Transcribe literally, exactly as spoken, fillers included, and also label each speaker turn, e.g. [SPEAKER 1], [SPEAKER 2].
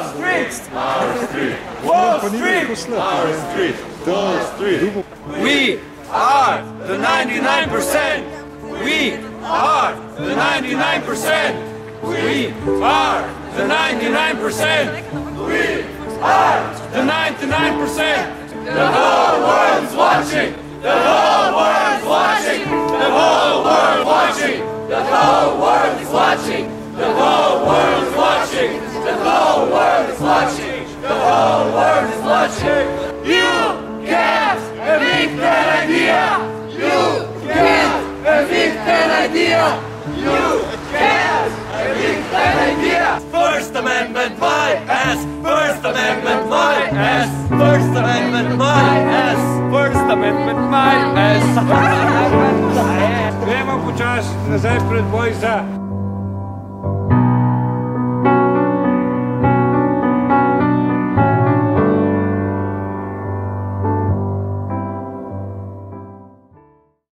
[SPEAKER 1] Street! Our Street! Wall Street! Our Street! Wall Street! We are the ninety-nine percent! We are the ninety-nine percent! We are the ninety-nine percent! We are the ninety-nine percent! The whole world's watching! The whole world's watching! The whole world's watching! The whole world is watching! The whole world is watching! The whole world is watching! The whole world is watching! You can't evict that idea! You can't evict that idea! You can't evict that idea! First Amendment, my ass! First Amendment, my ass! First Amendment, my ass! First Amendment, my ass! Gremo počasi nazaj pred boj za